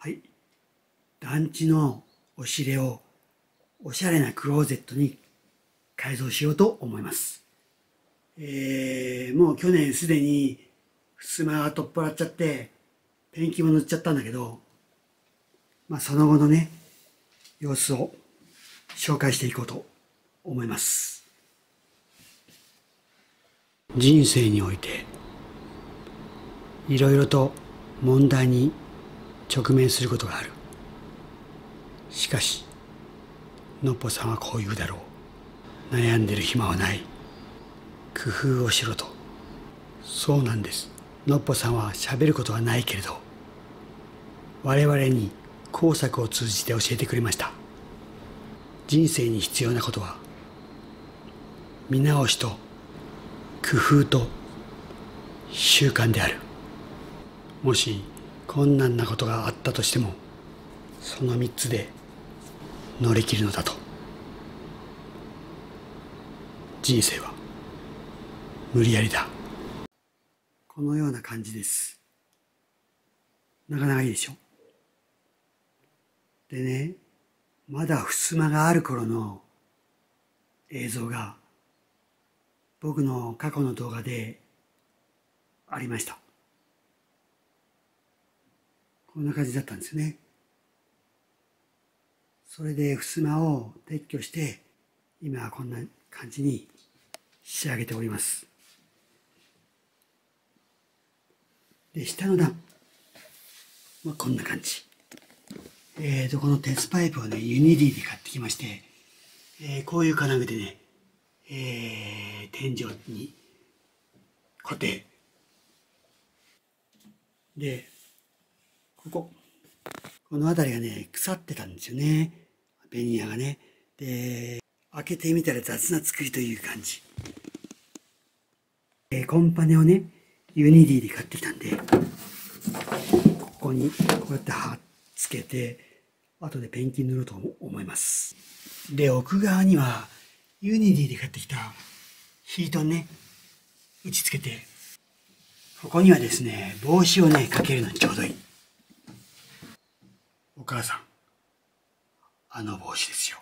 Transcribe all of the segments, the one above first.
はい。団地の押し入れをおしゃれなクローゼットに改造しようと思います。もう去年すでに襖が取っ払っちゃって、ペンキも塗っちゃったんだけど、その後のね、様子を紹介していこうと思います。人生において、いろいろと問題に直面することがある。しかし、のっぽさんはこう言うだろう。悩んでる暇はない。工夫をしろと。そうなんです。のっぽさんは喋ることはないけれど、我々に工作を通じて教えてくれました。人生に必要なことは、見直しと工夫と習慣である。もし困難なことがあったとしても、その3つで乗り切るのだと。人生は無理やりだ。このような感じです。なかなかいいでしょ。でね、まだ襖がある頃の映像が僕の過去の動画でありました。こんな感じだったんですよね。それで襖を撤去して、今はこんな感じに仕上げております。で、下の段、こんな感じ。この鉄パイプをね、ユニディで買ってきまして、こういう金具でね、天井に固定。で、この辺りがね、腐ってたんですよね。ベニヤがね。で、開けてみたら雑な作りという感じ。コンパネをね、ユニディで買ってきたんで、ここにこうやって貼っつけて、後でペンキ塗ろうと思います。で、奥側にはユニディで買ってきたヒートね、打ち付けて、ここにはですね、帽子をね、かけるのにちょうどいい。お母さん、あの帽子ですよ。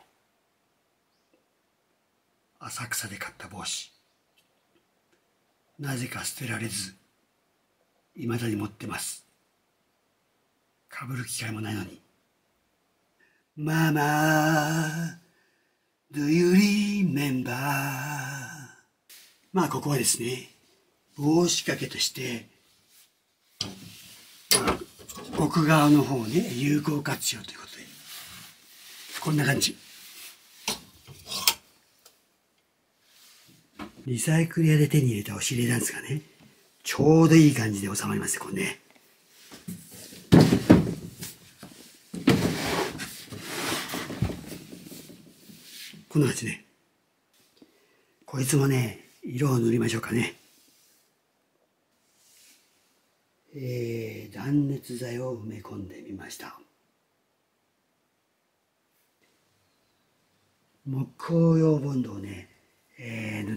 浅草で買った帽子。なぜか捨てられず、未だに持ってます。かぶる機会もないのに。ママ、do you remember? ここはですね、帽子掛けとして、奥側の方をね、有効活用ということで、こんな感じ。リサイクル屋で手に入れたお尻なんですがね、ちょうどいい感じで収まりますよ、これね。こんな感じね。こいつもね、色を塗りましょうかね。断熱材を埋め込んでみました。木工用ボンドをね、塗って、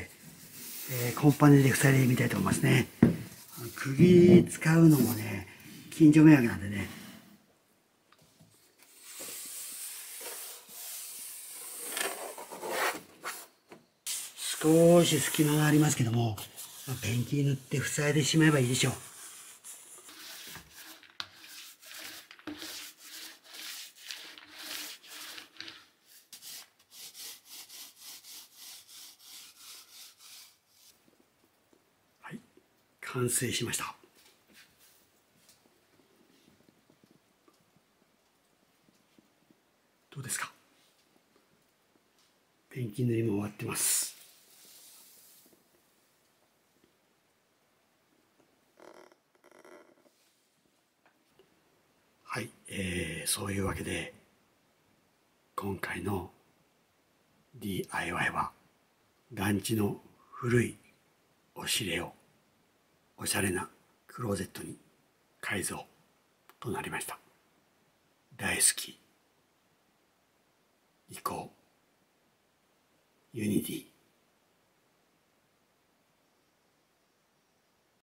コンパネで塞いでみたいと思いますね。釘使うのもね、近所迷惑なんでね。少し隙間がありますけども、ペンキ塗って塞いでしまえばいいでしょう。はい、完成しました。どうですか？ペンキ塗りも終わってます。はい、そういうわけで今回の DIY は団地の古い押し入れをおしゃれなクローゼットに改造となりました。大好き移行ユニティ